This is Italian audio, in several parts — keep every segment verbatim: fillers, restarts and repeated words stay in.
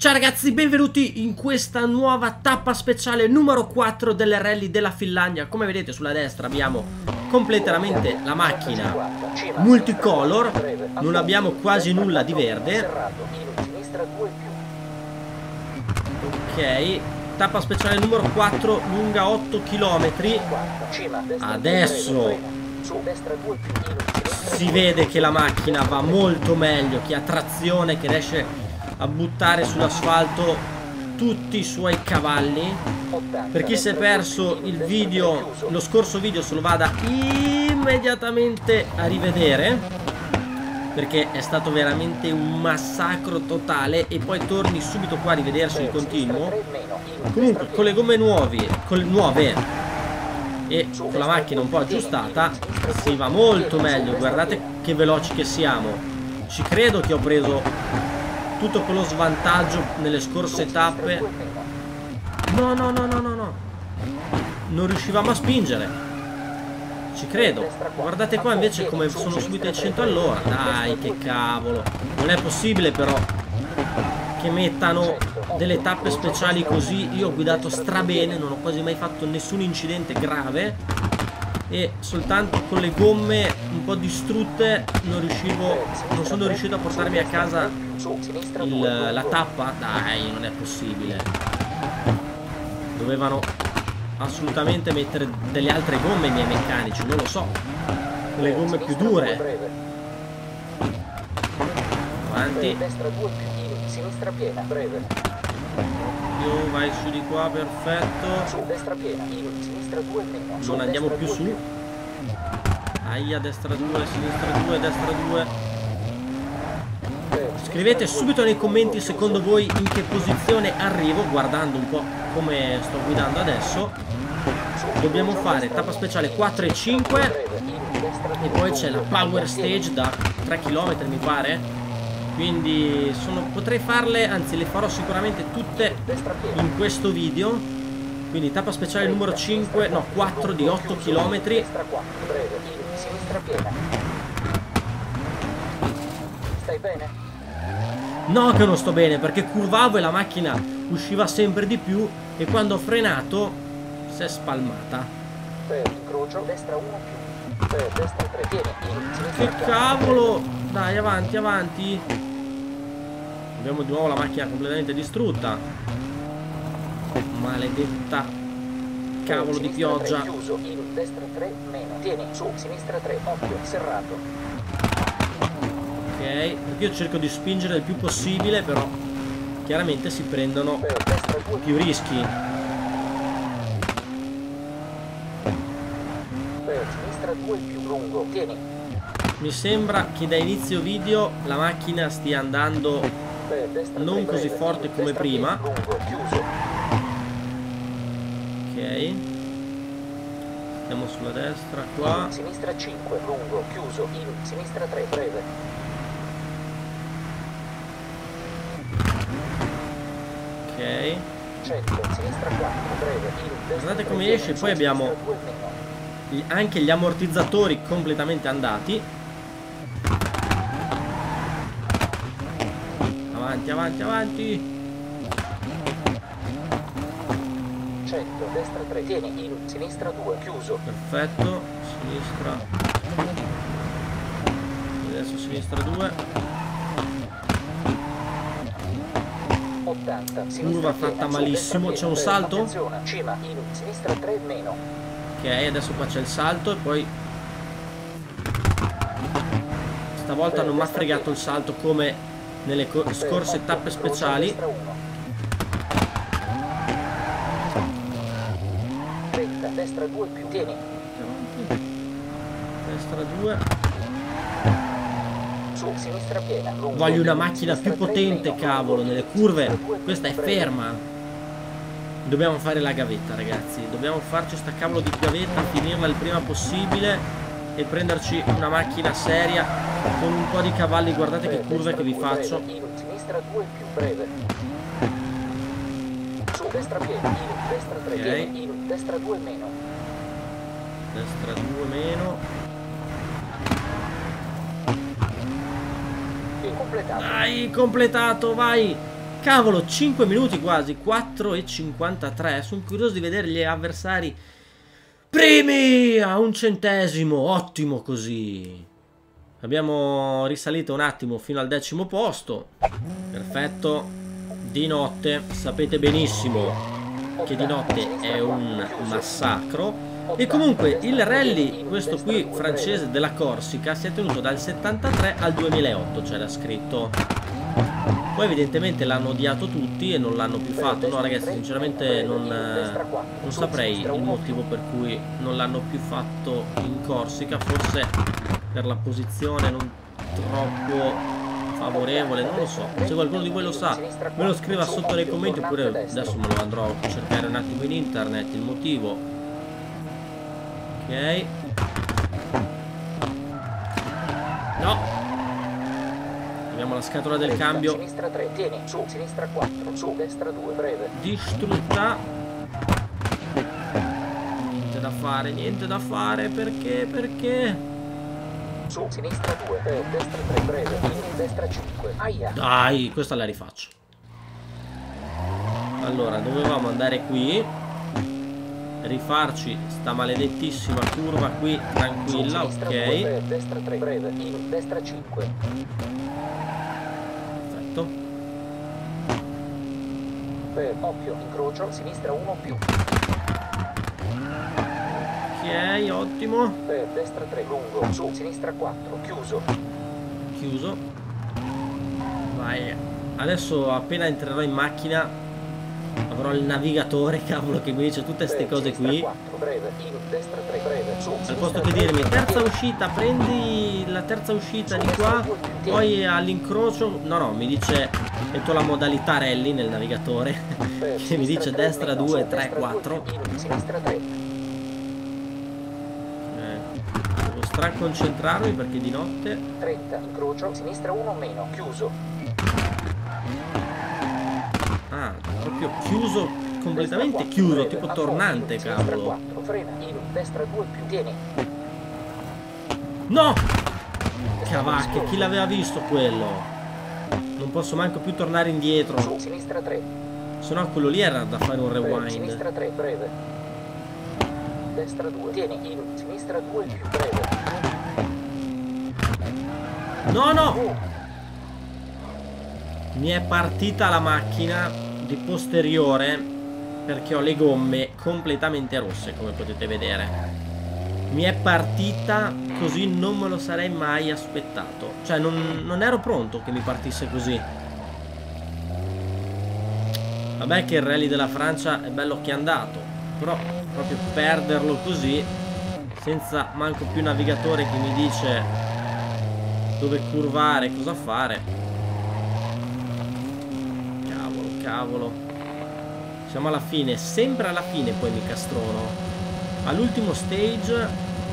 Ciao ragazzi, benvenuti in questa nuova tappa speciale numero quattro delle rally della Finlandia. Come vedete sulla destra abbiamo completamente la macchina multicolor, non abbiamo quasi nulla di verde. Ok, tappa speciale numero quattro, lunga otto chilometri. Adesso si vede che la macchina va molto meglio, che ha trazione, che riesce a buttare sull'asfalto tutti i suoi cavalli. Per chi si è perso il video, lo scorso video, se lo vada immediatamente a rivedere, perché è stato veramente un massacro totale, e poi torni subito qua a rivedersi il continuo. Comunque con le gomme nuove, con le nuove e con la macchina un po' aggiustata si va molto meglio. Guardate che veloci che siamo. Ci credo che ho preso tutto quello svantaggio nelle scorse tappe. No, no, no, no, no, no. Non riuscivamo a spingere. Ci credo. Guardate qua invece come sono subito ai cento all'ora. Dai, che cavolo. Non è possibile però che mettano delle tappe speciali così. Io ho guidato strabene, non ho quasi mai fatto nessun incidente grave, e soltanto con le gomme un po' distrutte non riuscivo, non sono riuscito a portarmi a casa il, la tappa. Dai, non è possibile. Dovevano assolutamente mettere delle altre gomme i miei meccanici, non lo so, le gomme più dure. Avanti. Io vai su di qua, perfetto. Non andiamo più su. Aia, destra due, sinistra due, destra due. Scrivete subito nei commenti secondo voi in che posizione arrivo, guardando un po' come sto guidando adesso. Dobbiamo fare tappa speciale quattro e cinque e poi c'è la power stage da tre chilometri mi pare. Quindi sono, potrei farle, anzi le farò sicuramente tutte in questo video. Quindi tappa speciale numero cinque, no quattro di otto chilometri. Stai bene? No che non sto bene, perché curvavo e la macchina usciva sempre di più, e quando ho frenato si è spalmata. Incrocio, destra uno più. Destra tre, tieni. Che cavolo! Dai, avanti, avanti. Abbiamo di nuovo la macchina completamente distrutta. Maledetta cavolo di pioggia. Chiuso, in destra tre, meno. Tieni, su, sinistra tre, occhio, serrato. Ok, perché io cerco di spingere il più possibile, però chiaramente si prendono più rischi. Sinistra due più lungo, tieni. Mi sembra che da inizio video la macchina stia andando non così forte come prima. Ok, stiamo sulla destra qua. Sinistra cinque, lungo, chiuso, in sinistra tre, breve. Ok, cento, sinistra quattro, breve, in guardate come esce. Poi abbiamo anche gli ammortizzatori completamente andati. Avanti, avanti, avanti. cento, destra tre, tieni, in sinistra due, chiuso. Perfetto, sinistra. Adesso sinistra due. ottanta, Curva fatta malissimo. C'è un salto? Cima, in sinistra tre, meno. Ok, adesso qua c'è il salto, e poi stavolta non mi ha fregato il salto come nelle scorse tappe speciali. trenta, destra due più, tieni. Destra due. Su, sinistra piena. Lungo. Voglio una macchina più potente, cavolo, nelle curve. Questa è ferma. Dobbiamo fare la gavetta, ragazzi. Dobbiamo farci sta cavolo di gavetta, finirla il prima possibile e prenderci una macchina seria con un po' di cavalli. Guardate che curve che vi faccio. Sinistra due più breve. Su, destra piena, in destra tre, Okay. tieni, in destra due meno. Destra due meno. E completato. Dai, completato, vai. Cavolo, cinque minuti quasi, quattro e cinquantatré. Sono curioso di vedere gli avversari primi a un centesimo. Ottimo così. Abbiamo risalito un attimo fino al decimo posto. Perfetto. Di notte, sapete benissimo che di notte è un massacro. E comunque il rally, questo qui francese della Corsica, si è tenuto dal settantatré al duemilaotto, c'era scritto. Poi evidentemente l'hanno odiato tutti e non l'hanno più fatto. No ragazzi, sinceramente non, non saprei il motivo per cui non l'hanno più fatto in Corsica. Forse per la posizione non troppo favorevole, non lo so. Se qualcuno di voi lo sa, me lo scriva sotto nei commenti, oppure adesso me lo andrò a cercare un attimo in internet il motivo. Ok. No. Abbiamo la scatola del cambio. Sinistra tre, tieni, su, sinistra quattro, su, destra due, breve. Distrutta. Niente da fare, niente da fare. Perché? Perché? Su, sinistra due, eh, destra tre, breve, in destra cinque. Aia. Dai, questa la rifaccio. Allora, dovevamo andare qui. Rifarci sta maledettissima curva qui, tranquilla, ok. due, destra tre, breve, in destra cinque. Perfetto. Beh, occhio, incrocio, sinistra uno più. Ok, ottimo. Beh, destra tre, lungo, su, sinistra quattro, chiuso. Chiuso. Vai. Adesso appena entrerò in macchina avrò il navigatore, cavolo, che mi dice tutte queste cose qui. Al posto che dirmi terza uscita, prendi la terza uscita di qua, poi all'incrocio, no no, mi dice, metto la modalità rally nel navigatore che mi dice destra due, tre, quattro. Eh, devo straconcentrarmi perché di notte. trenta, incrocio, sinistra uno meno, chiuso. Ah, proprio chiuso, completamente chiuso, tipo tornante, cavolo. No! Cavacchia, chi l'aveva visto quello? Non posso manco più tornare indietro. Se no quello lì era da fare un rewind. Sinistra tre, breve. Destra due, tieni, in sinistra due più breve. No, no! Mi è partita la macchina di posteriore perché ho le gomme completamente rosse, come potete vedere. Mi è partita così, non me lo sarei mai aspettato. Cioè non, non ero pronto che mi partisse così. Vabbè che il rally della Francia è bello che è andato, però proprio perderlo così, senza manco più navigatore che mi dice dove curvare, cosa fare. Cavolo, siamo alla fine, sempre alla fine poi mi castrono. All'ultimo stage.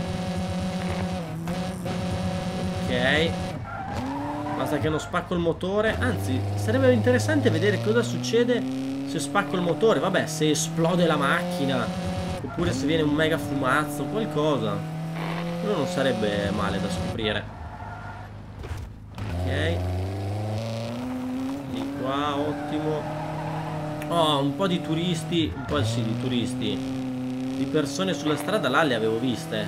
Ok. Basta che non spacco il motore. Anzi, sarebbe interessante vedere cosa succede se spacco il motore. Vabbè, se esplode la macchina, oppure se viene un mega fumazzo, qualcosa. Però non sarebbe male da scoprire. Ok. Di qua, ottimo. Oh, un po' di turisti, un po' sì, di turisti, di persone sulla strada là le avevo viste.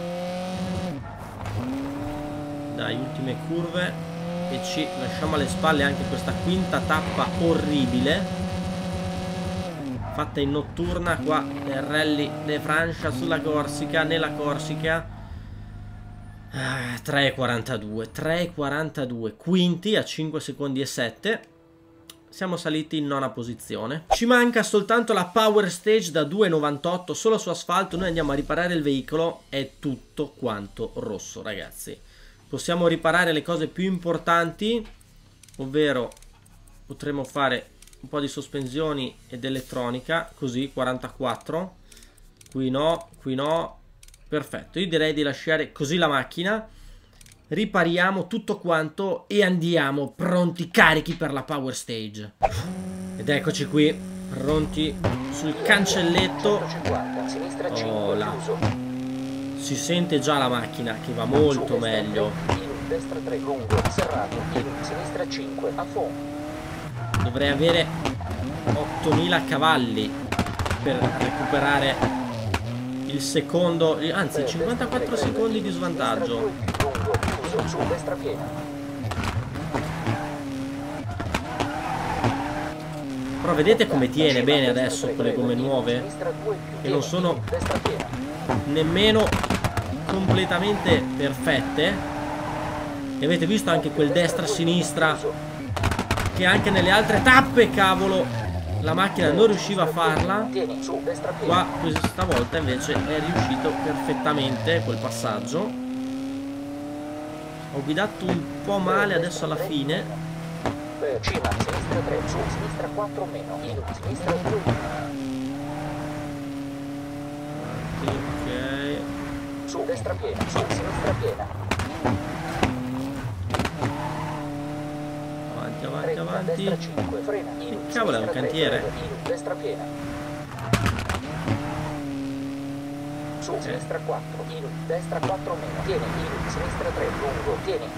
Dai, ultime curve e ci lasciamo alle spalle anche questa quinta tappa orribile fatta in notturna qua nel Rally de Francia sulla Corsica, nella Corsica. Ah, tre e quarantadue, tre e quarantadue, quinti a cinque secondi e sette. Siamo saliti in nona posizione. Ci manca soltanto la Power Stage da due e novantotto solo su asfalto. Noi andiamo a riparare il veicolo. È tutto quanto rosso, ragazzi. Possiamo riparare le cose più importanti, ovvero potremo fare un po' di sospensioni ed elettronica. Così, quarantaquattro. Qui no, qui no. Perfetto, io direi di lasciare così la macchina. Ripariamo tutto quanto e andiamo pronti, carichi per la Power Stage. Ed eccoci qui, pronti sul cancelletto. Oh là. Si sente già la macchina che va molto meglio. Dovrei avere ottomila cavalli per recuperare il secondo, anzi cinquantaquattro secondi di svantaggio. Però vedete come tiene bene adesso con le gomme nuove, che non sono nemmeno completamente perfette. E avete visto anche quel destra-sinistra che anche nelle altre tappe, cavolo, la macchina non riusciva a farla. Qua questa volta invece è riuscito perfettamente quel passaggio. Ho guidato un po' male adesso alla fine. Cima, sinistra tre, su, sinistra quattro meno, in, sinistra due. Ok. Su, destra piena, su, sinistra piena. Avanti, avanti, trenta, avanti. destra cinque, frena, in, Che cavolo, è un cantiere? tre, in, destra piena. Su, Okay. sinistra quattro, in, destra quattro meno, tieni, in, sinistra tre, lungo, tieni.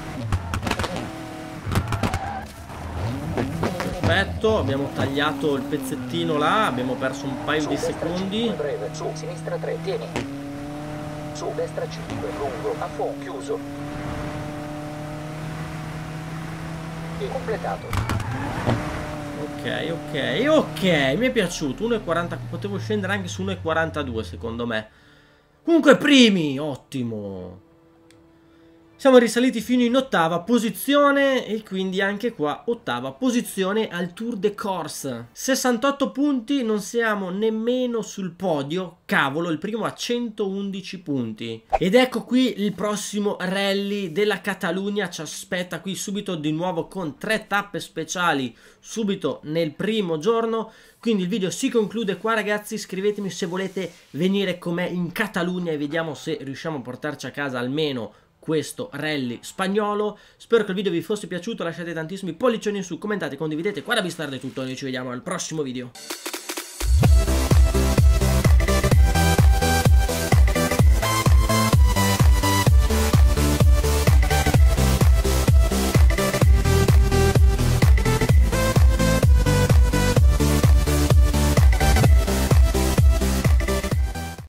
Perfetto, abbiamo tagliato il pezzettino là, abbiamo perso un paio Su, di destra secondi. cinque, breve, su, sinistra tre, tieni. Su, destra cinque, lungo, a fondo, chiuso. E completato. Ok, ok, ok, mi è piaciuto. uno e quaranta, potevo scendere anche su uno e quarantadue secondo me. Comunque primi, ottimo. Siamo risaliti fino in ottava posizione e quindi anche qua ottava posizione al Tour de Corse. sessantotto punti, non siamo nemmeno sul podio, cavolo, il primo ha centoundici punti. Ed ecco qui il prossimo rally della Catalogna, ci aspetta qui subito di nuovo con tre tappe speciali subito nel primo giorno. Quindi il video si conclude qua ragazzi, scrivetemi se volete venire con me in Catalogna e vediamo se riusciamo a portarci a casa almeno questo rally spagnolo. Spero che il video vi fosse piaciuto, lasciate tantissimi pollicioni in su, commentate, condividete. Qua da Bistardo è tutto, noi ci vediamo al prossimo video.